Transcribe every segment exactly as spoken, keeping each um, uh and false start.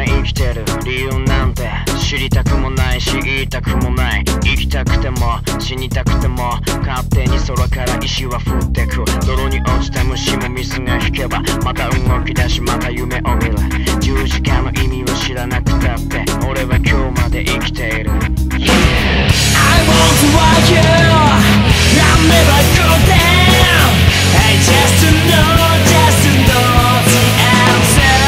生きてる理由なんて知りたくもないし言いたくもない。生きたくても死にたくても勝手に空から石は降ってく。泥に落ちた虫も水が引けばまた動き出しまた夢を見る。十字架の意味を知らなくたって俺は今日まで生きている。 yeah. I want to watch you, I'll never go down. I just know, just know the answer.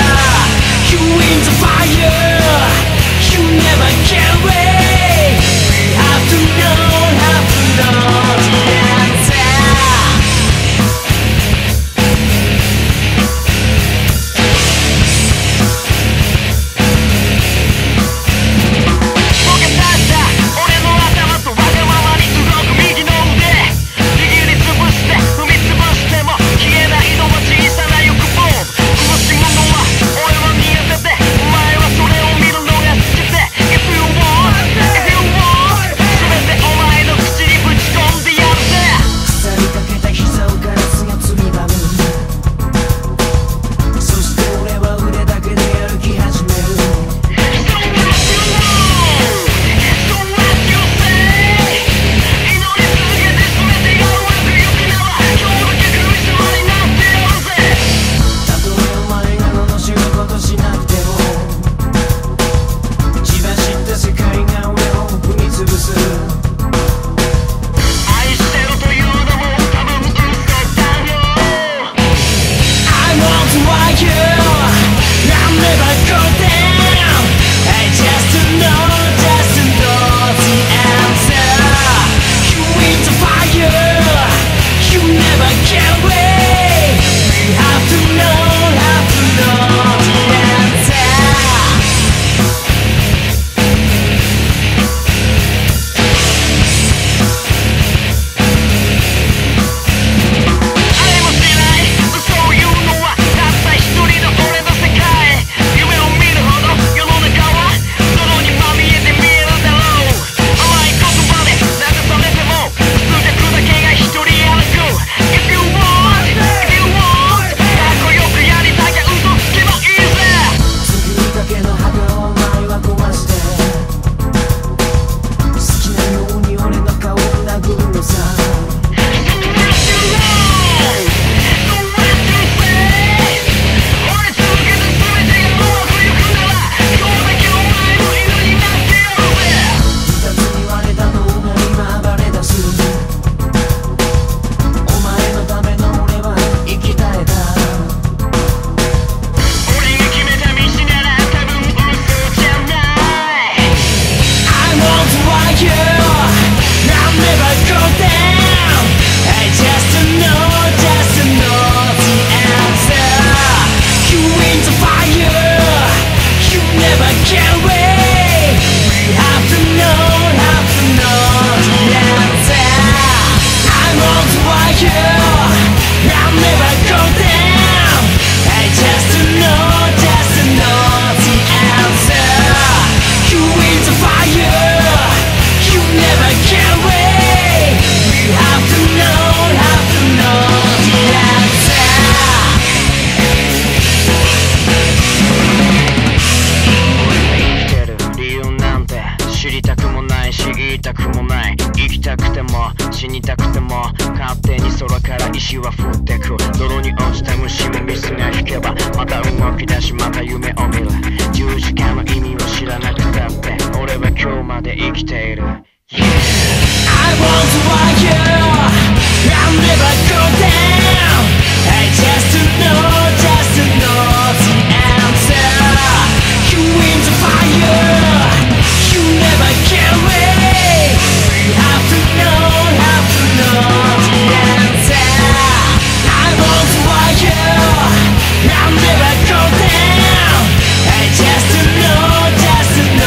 You in the fire, you never get away. We have to know, have to know the answer.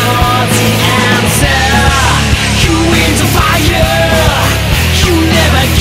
You never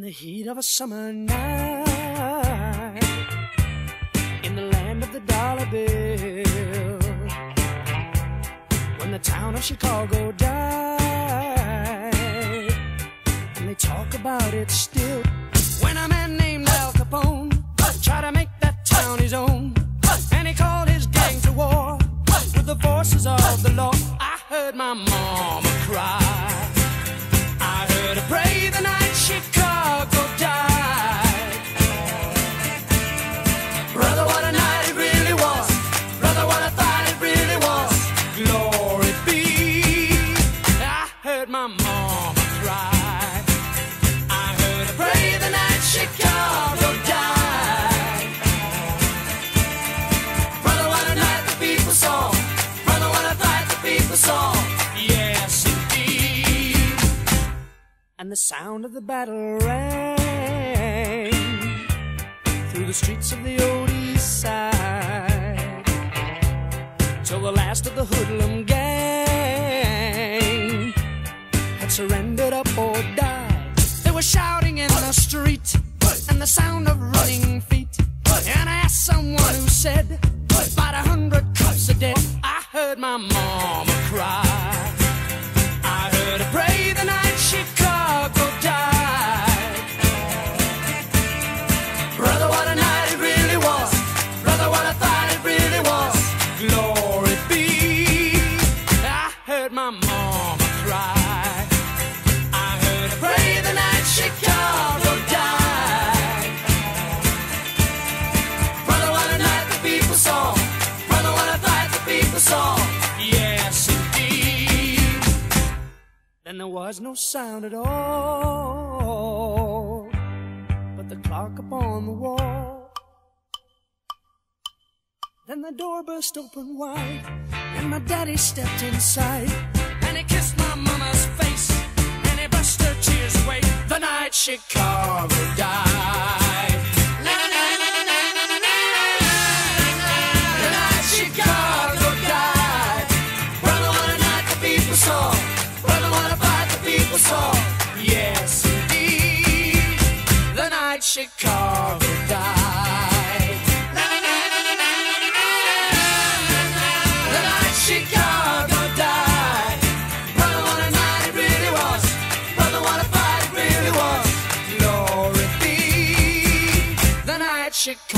the heat of a summer night, in the land of the dollar bill, when the town of Chicago died, and they talk about it still. When a man named Al Capone tried to make that town his own, and he called his gang to war with the forces of the law, I heard my mama cry, I heard her pray the night Chicago died. Brother, what a night it really was. Brother, what I thought it really was. Glory be. I heard my mama cry, I heard her pray the night Chicago died. Brother, what a night the people saw. Brother, what a night the people saw. Yes, indeed. And the sound of the battle rang through the streets of the old east side, till the last of the hoodlum gang had surrendered up or died. They were shouting in the street, and the sound of running feet, and I asked someone who said about a hundred cops are dead. I heard my mama cry, I heard her pray the night Chicago died. Brother, what a night it really was. Brother, what I thought it really was. Glory be. I heard my mama cry, I heard her pray the night Chicago died. Brother, what a night the people saw. Brother, what I thought the people saw. Yes, indeed. Then there was no sound at all but the clock upon the wall. Then the door burst open wide, and my daddy stepped inside, and he kissed my mama's face, and he brushed her tears away. The night Chicago died. The night Chicago died. Brother, what a night the people saw. Brother, what a fight the people saw. Yes, indeed. The night Chicago died. The night Chicago died. Brother, what a night it really was. Brother, what a fight it really was. Glory be. The night Chicago